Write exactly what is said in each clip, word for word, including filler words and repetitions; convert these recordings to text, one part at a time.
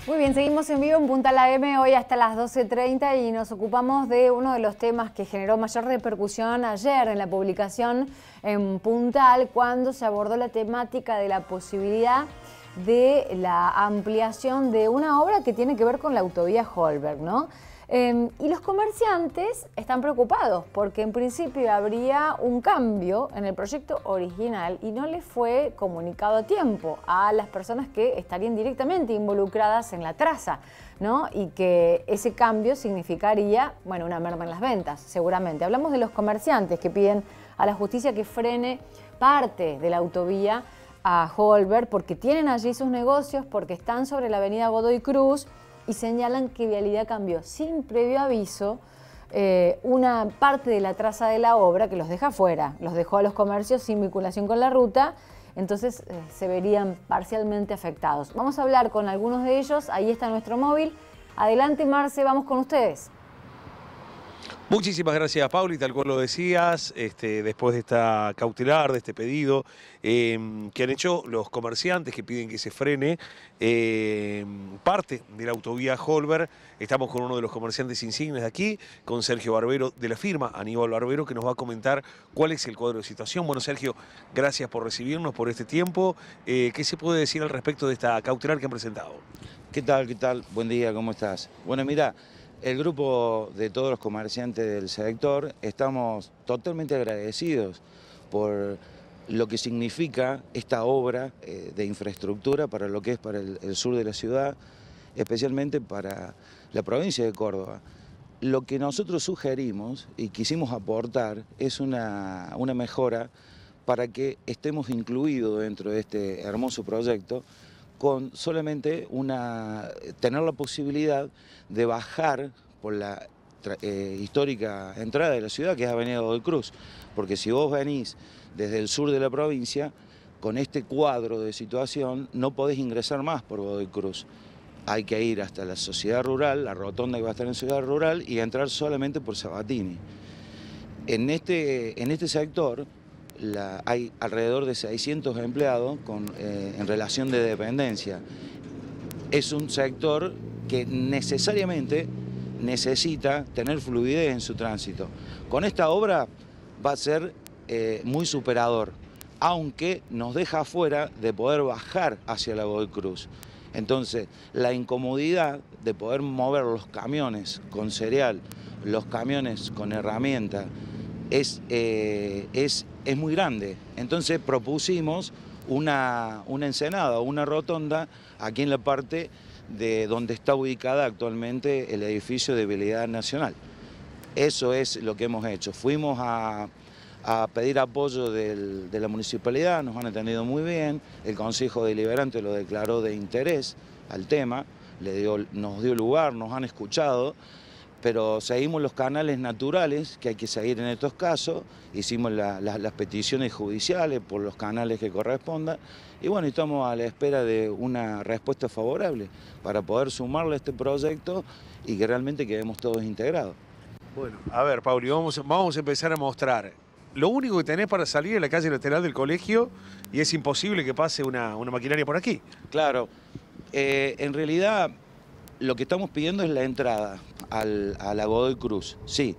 Muy bien, seguimos en vivo en Punta La M hoy hasta las doce treinta y nos ocupamos de uno de los temas que generó mayor repercusión ayer en la publicación en Puntal, cuando se abordó la temática de la posibilidad de la ampliación de una obra que tiene que ver con la autovía Holberg, ¿no? Eh, y los comerciantes están preocupados porque en principio habría un cambio en el proyecto original y no les fue comunicado a tiempo a las personas que estarían directamente involucradas en la traza, ¿no? Y que ese cambio significaría, bueno, una merma en las ventas, seguramente. Hablamos de los comerciantes que piden a la justicia que frene parte de la autovía a Holberg porque tienen allí sus negocios, porque están sobre la avenida Godoy Cruz, y señalan que Vialidad cambió sin previo aviso eh, una parte de la traza de la obra que los deja fuera, los dejó a los comercios sin vinculación con la ruta, entonces eh, se verían parcialmente afectados. Vamos a hablar con algunos de ellos, ahí está nuestro móvil. Adelante, Marce, vamos con ustedes. Muchísimas gracias, Pauli, tal cual lo decías, este, después de esta cautelar, de este pedido eh, que han hecho los comerciantes que piden que se frene eh, parte de la autovía Holberg. Estamos con uno de los comerciantes insignes de aquí, con Sergio Barbero, de la firma Aníbal Barbero, que nos va a comentar cuál es el cuadro de situación. Bueno, Sergio, gracias por recibirnos, por este tiempo. Eh, ¿Qué se puede decir al respecto de esta cautelar que han presentado? ¿Qué tal? ¿Qué tal? Buen día, ¿cómo estás? Bueno, mira, el grupo de todos los comerciantes del sector estamos totalmente agradecidos por lo que significa esta obra eh, de infraestructura para lo que es para el, el sur de la ciudad, especialmente para la provincia de Córdoba. Lo que nosotros sugerimos y quisimos aportar es una, una mejora para que estemos incluidos dentro de este hermoso proyecto, con solamente una, tener la posibilidad de bajar por la eh, histórica entrada de la ciudad, que es Avenida Godoy Cruz. Porque si vos venís desde el sur de la provincia, con este cuadro de situación, no podés ingresar más por Godoy Cruz. Hay que ir hasta la Sociedad Rural, la rotonda que va a estar en Sociedad Rural, y entrar solamente por Sabatini. En este, en este sector, La, hay alrededor de seiscientos empleados con, eh, en relación de dependencia. Es un sector que necesariamente necesita tener fluidez en su tránsito. Con esta obra va a ser eh, muy superador, aunque nos deja afuera de poder bajar hacia la Godoy Cruz. Entonces, la incomodidad de poder mover los camiones con cereal, los camiones con herramientas, es, eh, es, es muy grande. Entonces propusimos una, una ensenada, una rotonda aquí en la parte de donde está ubicada actualmente el edificio de Vialidad Nacional. Eso es lo que hemos hecho. Fuimos a, a pedir apoyo del, de la municipalidad, nos han atendido muy bien, el Consejo Deliberante lo declaró de interés al tema, le dio, nos dio lugar, nos han escuchado, pero seguimos los canales naturales que hay que seguir en estos casos, hicimos la, la, las peticiones judiciales por los canales que correspondan, y bueno, estamos a la espera de una respuesta favorable para poder sumarle a este proyecto y que realmente quedemos todos integrados. Bueno, a ver, Pauli, vamos, vamos a empezar a mostrar. Lo único que tenés para salir es la calle lateral del colegio y es imposible que pase una, una maquinaria por aquí. Claro, eh, en realidad lo que estamos pidiendo es la entrada al, a la Godoy Cruz, sí.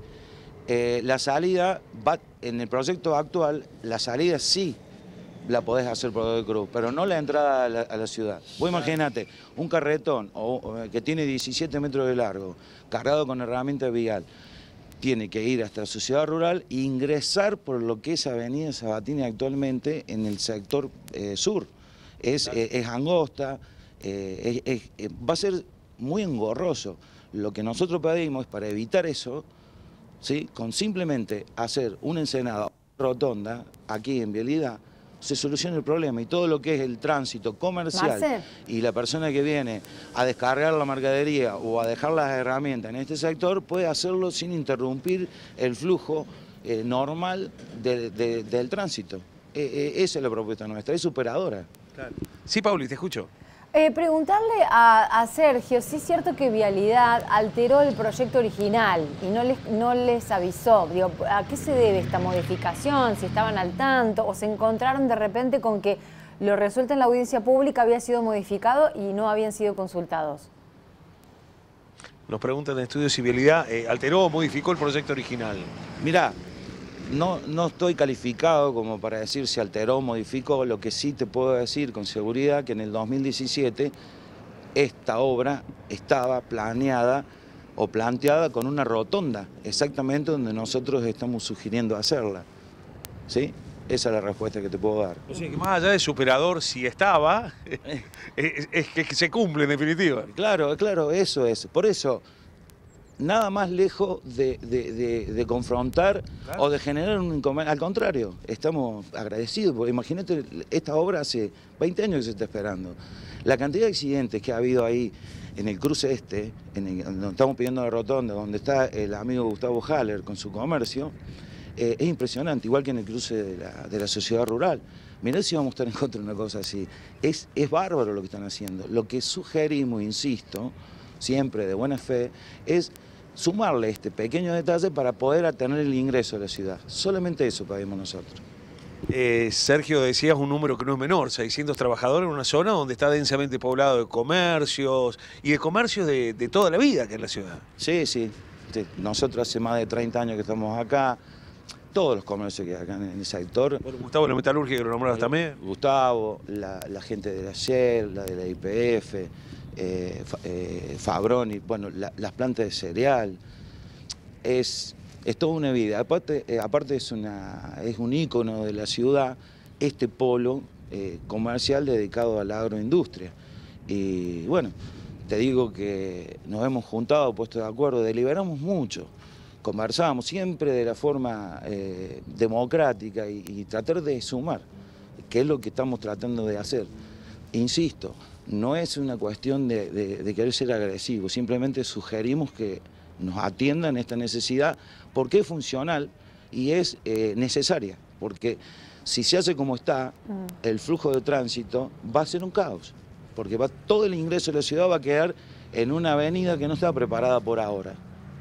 Eh, la salida, va, en el proyecto actual, la salida sí la podés hacer por Godoy Cruz, pero no la entrada a la, a la ciudad. Vos imagínate, un carretón o, o, que tiene diecisiete metros de largo, cargado con herramienta vial, tiene que ir hasta la Sociedad Rural e ingresar por lo que es Avenida Sabatini actualmente en el sector eh, sur. Es, eh, es angosta, eh, es, es, va a ser muy engorroso. Lo que nosotros pedimos es para evitar eso, ¿sí? Con simplemente hacer una ensenada rotonda aquí en Vialidad, se soluciona el problema y todo lo que es el tránsito comercial Marce. Y la persona que viene a descargar la mercadería o a dejar las herramientas en este sector puede hacerlo sin interrumpir el flujo eh, normal de, de, del tránsito. Eh, eh, esa es la propuesta nuestra, es superadora. Claro. Sí, Pauli, te escucho. Eh, preguntarle a, a Sergio si es cierto que Vialidad alteró el proyecto original y no les, no les avisó. Digo, ¿a qué se debe esta modificación? ¿Si estaban al tanto o se encontraron de repente con que lo resuelto en la audiencia pública había sido modificado y no habían sido consultados? Nos preguntan en estudios si Vialidad eh, alteró o modificó el proyecto original. Mirá, no, no estoy calificado como para decir si alteró o modificó. Lo que sí te puedo decir con seguridad que en el dos mil diecisiete esta obra estaba planeada o planteada con una rotonda, exactamente donde nosotros estamos sugiriendo hacerla. ¿Sí? Esa es la respuesta que te puedo dar. O sea que más allá de superador, si estaba, es, es que se cumple en definitiva. Claro, claro, eso es. Por eso, nada más lejos de, de, de, de confrontar claro. o de generar un inconveniente. Al contrario, estamos agradecidos, porque imagínate, esta obra hace veinte años que se está esperando. La cantidad de accidentes que ha habido ahí en el cruce este, en el, donde estamos pidiendo la rotonda, donde está el amigo Gustavo Haller con su comercio, eh, es impresionante, igual que en el cruce de la, de la sociedad rural. Mirá si vamos a estar en contra de una cosa así. Es, es bárbaro lo que están haciendo. Lo que sugerimos, insisto, siempre de buena fe, es sumarle este pequeño detalle para poder tener el ingreso a la ciudad. Solamente eso pedimos nosotros. Eh, Sergio, decías un número que no es menor, seiscientos trabajadores en una zona donde está densamente poblado de comercios y de comercios de, de toda la vida que es la ciudad. Sí, sí, sí. Nosotros hace más de treinta años que estamos acá, todos los comercios que hay acá en el sector. Bueno, Gustavo, la metalurgia que lo nombrabas también. Gustavo, la, la gente de la Shell, la de la I P F, eh, eh, Fabroni, bueno, la, las plantas de cereal. Es... Es toda una vida, aparte, eh, aparte es, una, es un ícono de la ciudad, este polo eh, comercial dedicado a la agroindustria. Y bueno, te digo que nos hemos juntado, puesto de acuerdo, deliberamos mucho, conversamos siempre de la forma eh, democrática y, y tratar de sumar, que es lo que estamos tratando de hacer. Insisto, no es una cuestión de, de, de querer ser agresivo, simplemente sugerimos que nos atiendan esta necesidad porque es funcional y es eh, necesaria, porque si se hace como está, mm. el flujo de tránsito va a ser un caos, porque va, todo el ingreso de la ciudad va a quedar en una avenida que no está preparada por ahora.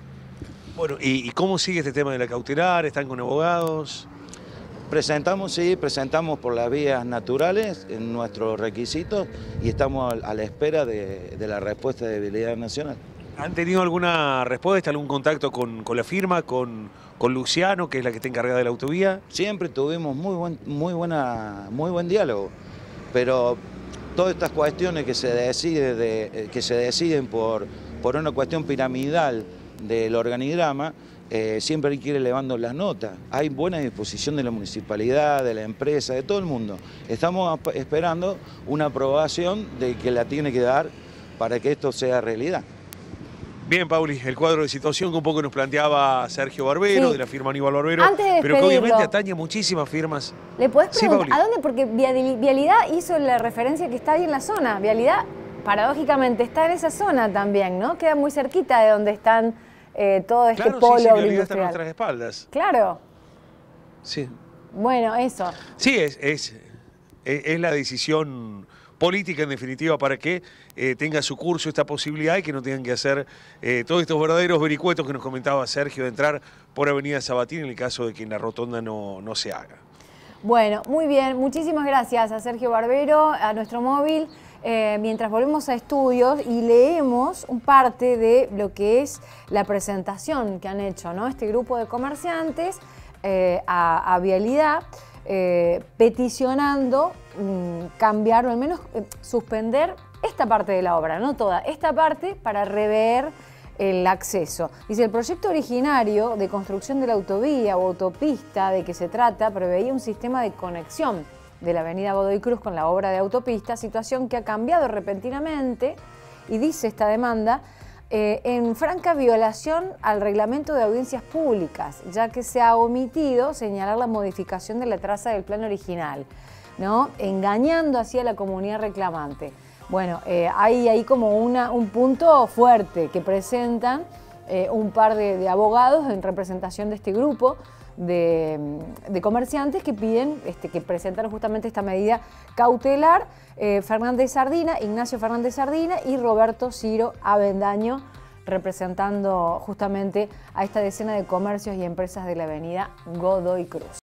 Bueno, ¿y, y cómo sigue este tema de la cautelar? ¿Están con abogados? Presentamos, sí, presentamos por las vías naturales en nuestros requisitos y estamos a, a la espera de, de la respuesta de Vialidad Nacional. ¿Han tenido alguna respuesta, algún contacto con, con la firma, con, con Luciano, que es la que está encargada de la autovía? Siempre tuvimos muy buen, muy buena, muy buen diálogo, pero todas estas cuestiones que se, decide de, que se deciden por, por una cuestión piramidal del organigrama, eh, siempre hay que ir elevando las notas. Hay buena disposición de la municipalidad, de la empresa, de todo el mundo. Estamos esperando una aprobación de que la tiene que dar para que esto sea realidad. Bien, Pauli, el cuadro de situación que un poco nos planteaba Sergio Barbero, sí, de la firma Aníbal Barbero, pero que obviamente atañe a muchísimas firmas. ¿Le podés preguntar sí, a dónde? Porque Vialidad hizo la referencia que está ahí en la zona. Vialidad, paradójicamente, está en esa zona también, ¿no? Queda muy cerquita de donde están eh, todo este claro, polo sí, sí, agroindustrial. está a nuestras espaldas. Claro. Sí. Bueno, eso. Sí, es, es, es, es la decisión política, en definitiva, para que eh, tenga su curso esta posibilidad y que no tengan que hacer eh, todos estos verdaderos vericuetos que nos comentaba Sergio de entrar por Avenida Sabatini en el caso de que en la rotonda no, no se haga. Bueno, muy bien. Muchísimas gracias a Sergio Barbero, a nuestro móvil. Eh, mientras volvemos a estudios y leemos un parte de lo que es la presentación que han hecho, ¿no? Este grupo de comerciantes eh, a, a Vialidad, eh, peticionando mmm, cambiar o al menos eh, suspender esta parte de la obra, no toda, esta parte para rever el acceso. Dice, el proyecto originario de construcción de la autovía o autopista de que se trata preveía un sistema de conexión de la avenida Godoy Cruz con la obra de autopista, situación que ha cambiado repentinamente y dice esta demanda eh, en franca violación al reglamento de audiencias públicas, ya que se ha omitido señalar la modificación de la traza del plan original, ¿no? Engañando así a la comunidad reclamante. Bueno, eh, hay ahí como una, un punto fuerte que presentan eh, un par de, de abogados en representación de este grupo de, de comerciantes que piden, este, que presentaron justamente esta medida cautelar, eh, Fernández Sardina, Ignacio Fernández Sardina y Roberto Ciro Avendaño, representando justamente a esta decena de comercios y empresas de la avenida Godoy Cruz.